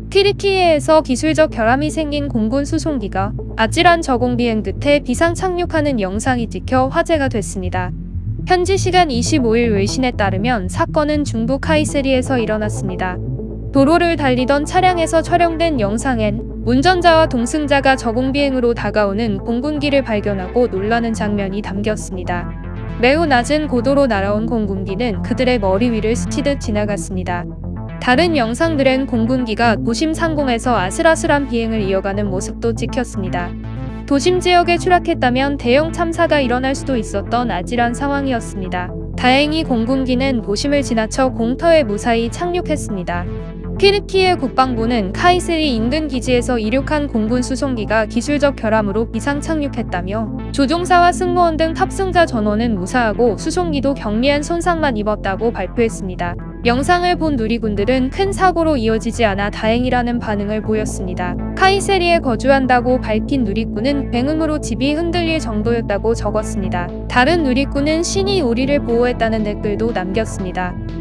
튀르키예에서 기술적 결함이 생긴 공군 수송기가 아찔한 저공 비행 끝에 비상 착륙하는 영상이 찍혀 화제가 됐습니다. 현지 시간 25일 외신에 따르면 사건은 중부 카이세리에서 일어났습니다. 도로를 달리던 차량에서 촬영된 영상엔 운전자와 동승자가 저공 비행으로 다가오는 공군기를 발견하고 놀라는 장면이 담겼습니다. 매우 낮은 고도로 날아온 공군기는 그들의 머리 위를 스치듯 지나갔습니다. 다른 영상들엔 공군기가 도심 상공에서 아슬아슬한 비행을 이어가는 모습도 찍혔습니다. 도심 지역에 추락했다면 대형 참사가 일어날 수도 있었던 아찔한 상황이었습니다. 다행히 공군기는 도심을 지나쳐 공터에 무사히 착륙했습니다. 튀르키예 국방부는 카이세리 인근 기지에서 이륙한 공군 수송기가 기술적 결함으로 비상 착륙했다며 조종사와 승무원 등 탑승자 전원은 무사하고 수송기도 경미한 손상만 입었다고 발표했습니다. 영상을 본 누리꾼들은 큰 사고로 이어지지 않아 다행이라는 반응을 보였습니다. 카이세리에 거주한다고 밝힌 누리꾼은 굉음으로 집이 흔들릴 정도였다고 적었습니다. 다른 누리꾼은 신이 우리를 보호했다는 댓글도 남겼습니다.